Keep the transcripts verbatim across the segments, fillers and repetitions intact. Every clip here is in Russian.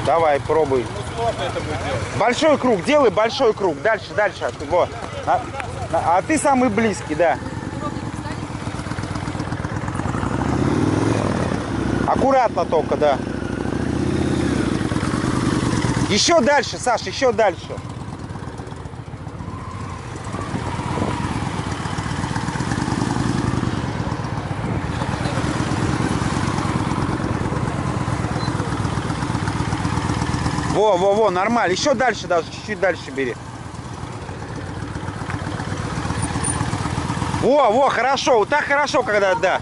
Давай, пробуй. Большой круг, делай большой круг. Дальше, дальше. Вот. А, а ты самый близкий, да. Аккуратно только, да. Еще дальше, Саш, еще дальше. Во, во, во, нормально. Еще дальше даже, чуть-чуть дальше бери. Во, во, хорошо. Вот так хорошо, когда, да.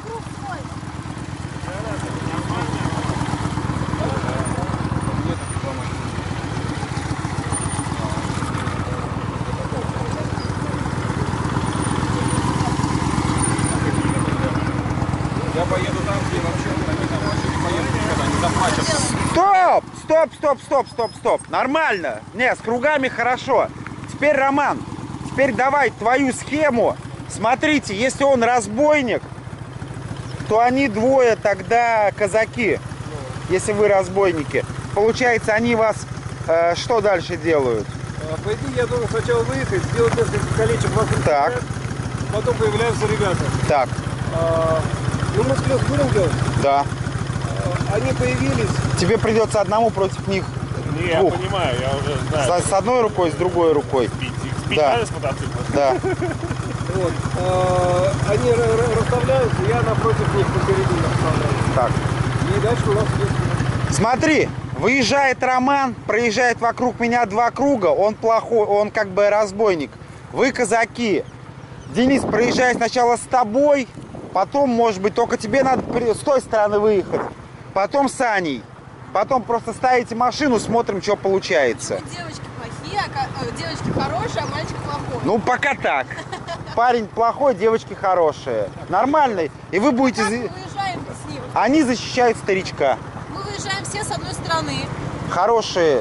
Я поеду там, где вообще не поеду, никогда не заплатят. Стоп, стоп, стоп, стоп, стоп, стоп. Нормально. Не, с кругами хорошо. Теперь, Роман, теперь давай твою схему. Смотрите, если он разбойник, то они двое тогда казаки. Если вы разбойники. Получается, они вас э, что дальше делают? По идее, я должен сначала выехать, сделать несколько колечек вокруг. Так. Потом появляются ребята. Так. А, ну мы слез будем делать? Да. А, они появились. Тебе придется одному против них. Не, я двух. понимаю, я уже знаю. С, с одной рукой, с другой рукой. Спить, спить Да. надо с мотоцикла? Да. Вот. А, они расставляются, я напротив них посередине расставляюсь. Так. И дальше у нас идет. Смотри, выезжает Роман, проезжает вокруг меня два круга, он плохой, он как бы разбойник. Вы казаки. Денис проезжает сначала с тобой, потом, может быть, только тебе надо с той стороны выехать, потом с Аней. Потом просто ставите машину, смотрим, что получается. Девочки плохие, а девочки хорошие, а мальчик плохой. Ну, пока так. Парень плохой, девочки хорошие. Нормальный. И вы будете... Как мы выезжаем с ним? Они защищают старичка. Мы выезжаем все с одной стороны. Хорошие.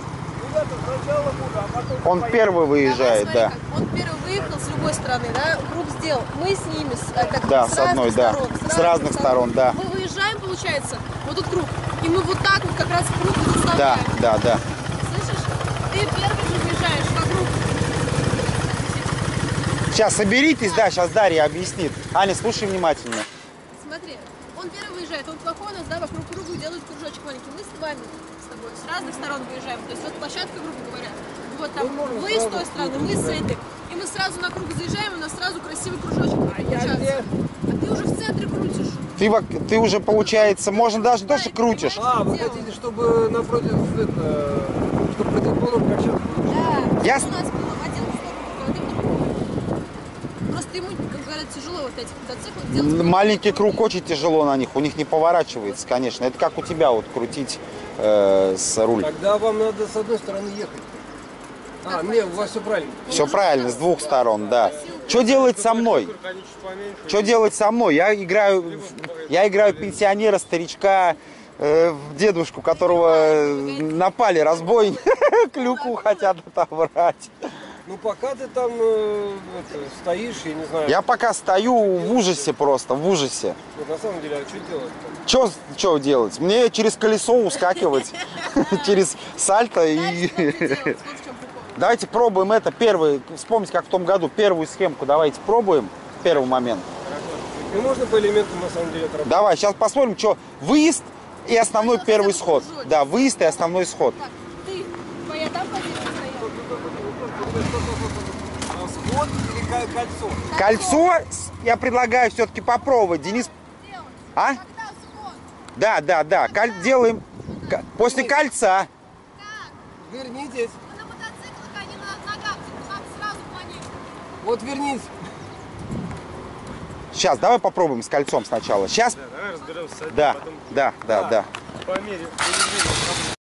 Он первый выезжает, Давай, да. смотри, как. Он первый выехал с любой стороны, да? Круг сделал. Мы с ними, с, как, Да, с, с одной, разных да. сторон. С разных сторон, да. Мы выезжаем, получается, вот тут круг. И мы вот так вот как раз круг и заставляем. Да, да, да. Слышишь? Ты первый же выезжаешь вокруг. Сейчас соберитесь, да, сейчас Дарья объяснит. Аня, слушай внимательно. Смотри, он первый выезжает, он плохой у нас, да, вокруг круга делает кружочек маленький. Мы с вами, с тобой, с разных сторон выезжаем. То есть вот площадка, грубо говоря. Вот там вы с той стороны, мы с этой. И мы сразу на круг заезжаем, и у нас сразу красивый кружочек получается. А ты уже в центре крутишь. Ты, во- ты уже, получается, можно даже то, что крутишь. А, вы хотите, чтобы напротив, это, чтобы противоположно как сейчас? Да. Я... У нас было в один сторону, один в другую. Просто ему, как говорят, тяжело вот этих мотоциклов делать. Маленький круг очень тяжело на них, у них не поворачивается, конечно. Это как у тебя вот крутить э, с руль. Тогда вам надо с одной стороны ехать. А, нет, у вас все правильно. Все правильно, с двух сторон, да. Что делать со мной? Что делать со мной? Я играю, в- я играю пенсионера, старичка, э, дедушку, которого напали разбойники, клюку хотят отобрать. Ну пока ты там э, это, стоишь, я не знаю. Я пока стою в ужасе просто, в ужасе. Вот на самом деле, а что делать-то? Что, что делать? Мне через колесо ускакивать, через сальто и... Давайте пробуем это первый, вспомните, как в том году, первую схемку давайте пробуем, первый момент. И можно по элементам на самом деле отработать. Давай, сейчас посмотрим, что выезд и основной Пойдёт первый сразу сход. кружочек. Да, выезд и основной сход. Так, ты, твоя там позиция стояла? Сход или ко- кольцо? Кольцо с- я предлагаю все-таки попробовать. Денис, а? Когда сход? Да, да, да. Коль- Делаем ко- после кольца. Вернитесь. Мы на мотоциклах, они на ногах, надо сразу планировать. Вот вернись. Сейчас, давай попробуем с кольцом сначала. Сейчас. Давай разберемся с одним, Да, потом да, да, да. по мере движения.